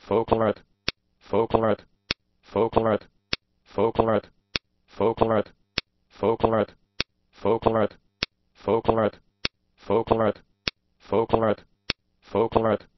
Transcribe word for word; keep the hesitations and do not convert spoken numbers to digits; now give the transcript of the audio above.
vocal art, vocal art, vocal art, vocal art, vocal art, vocal art, vocal art, vocal art, vocal art, vocal art, vocal art,